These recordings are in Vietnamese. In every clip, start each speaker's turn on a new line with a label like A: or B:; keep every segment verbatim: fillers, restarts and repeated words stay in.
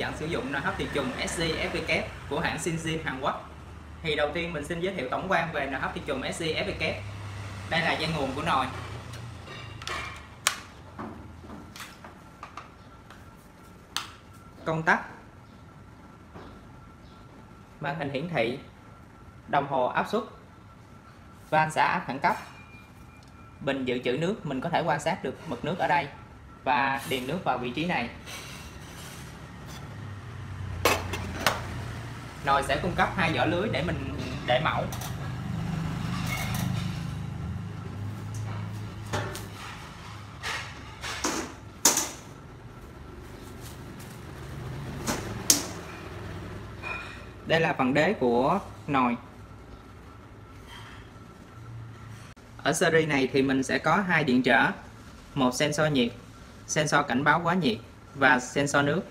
A: dẫn sử dụng nồi hấp tiệt trùng S G F V K của hãng Shinjin Hàn Quốc. Thì đầu tiên mình xin giới thiệu tổng quan về nồi hấp tiệt trùng S G F V K. Đây là dây nguồn của nồi. Công tắc, màn hình hiển thị, đồng hồ áp suất, van xả áp khẩn cấp, bình dự trữ nước, mình có thể quan sát được mực nước ở đây và điền nước vào vị trí này. Nồi sẽ cung cấp hai vỏ lưới để mình để mẫu. Đây là phần đế của nồi. Ở series này thì mình sẽ có hai điện trở, một sensor nhiệt, sensor cảnh báo quá nhiệt và sensor nước.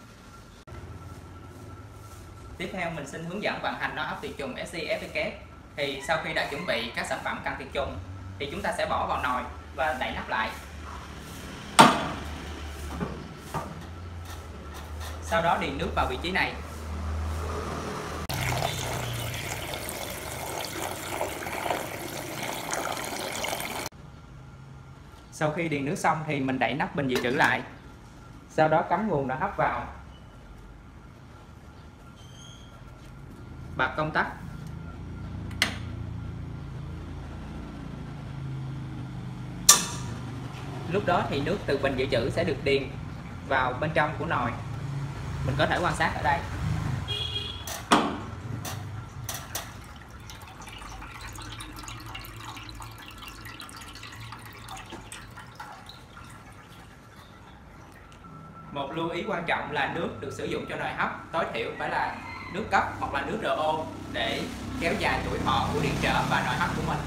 A: Tiếp theo mình xin hướng dẫn vận hành nồi hấp tiệt trùng S G F V K. Thì sau khi đã chuẩn bị các sản phẩm cần tiệt trùng thì chúng ta sẽ bỏ vào nồi và đậy nắp lại. Sau đó điền nước vào vị trí này. Sau khi điền nước xong thì mình đậy nắp bình dự trữ lại. Sau đó cắm nguồn nồi hấp vào. Bật công tắc. Lúc đó thì nước từ bình dự trữ sẽ được điền vào bên trong của nồi. Mình có thể quan sát ở đây. Một lưu ý quan trọng là nước được sử dụng cho nồi hấp tối thiểu phải là nước cấp hoặc là nước rờ o để kéo dài tuổi thọ của điện trở và nồi hấp của mình.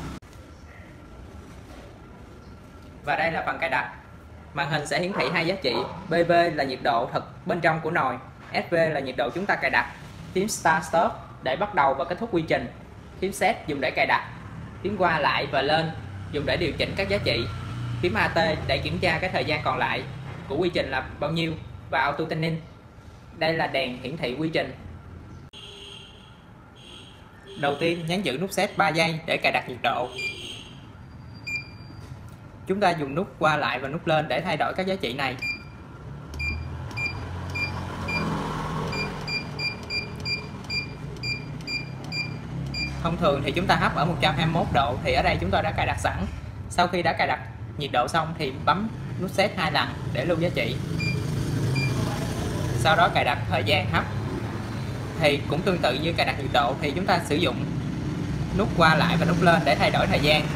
A: Và đây là phần cài đặt. Màn hình sẽ hiển thị hai giá trị. bê vê là nhiệt độ thực bên trong của nồi, ét vê là nhiệt độ chúng ta cài đặt. Phím Start Stop để bắt đầu và kết thúc quy trình. Phím Set dùng để cài đặt. Phím qua lại và lên dùng để điều chỉnh các giá trị. Phím a tê để kiểm tra cái thời gian còn lại của quy trình là bao nhiêu và Auto Tuning. Đây là đèn hiển thị quy trình. Đầu tiên nhấn giữ nút Set ba giây để cài đặt nhiệt độ. Chúng ta dùng nút qua lại và nút lên để thay đổi các giá trị này. Thông thường thì chúng ta hấp ở một trăm hai mươi mốt độ, thì ở đây chúng ta đã cài đặt sẵn. Sau khi đã cài đặt nhiệt độ xong thì bấm nút Set hai lần để lưu giá trị. Sau đó cài đặt thời gian hấp. Thì cũng tương tự như cài đặt nhiệt độ thì chúng ta sử dụng nút qua lại và nút lên để thay đổi thời gian.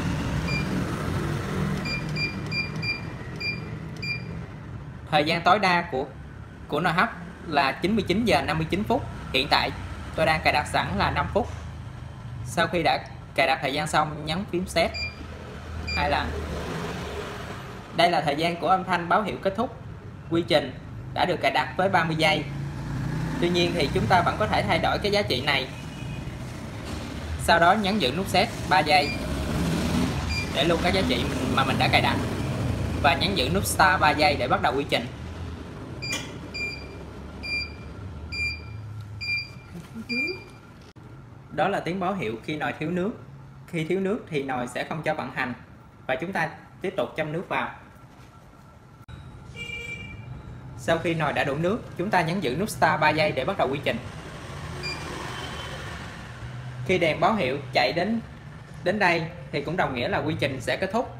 A: Thời gian tối đa của của nồi hấp là chín mươi chín giờ năm mươi chín phút. Hiện tại tôi đang cài đặt sẵn là năm phút. Sau khi đã cài đặt thời gian xong, nhấn phím Set hai lần. Đây là thời gian của âm thanh báo hiệu kết thúc quy trình đã được cài đặt với ba mươi giây. Tuy nhiên thì chúng ta vẫn có thể thay đổi cái giá trị này. Sau đó nhấn giữ nút Set ba giây để lưu các giá trị mà mình đã cài đặt và nhấn giữ nút Start ba giây để bắt đầu quy trình. Đó là tiếng báo hiệu khi nồi thiếu nước. Khi thiếu nước thì nồi sẽ không cho vận hành và chúng ta tiếp tục châm nước vào. Sau khi nồi đã đủ nước, chúng ta nhấn giữ nút Start ba giây để bắt đầu quy trình. Khi đèn báo hiệu chạy đến đến đây thì cũng đồng nghĩa là quy trình sẽ kết thúc.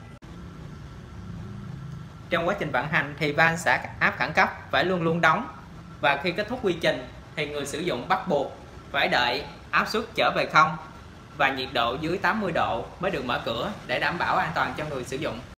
A: Trong quá trình vận hành thì van xả áp khẩn cấp phải luôn luôn đóng, và khi kết thúc quy trình thì người sử dụng bắt buộc phải đợi áp suất trở về không và nhiệt độ dưới tám mươi độ mới được mở cửa để đảm bảo an toàn cho người sử dụng.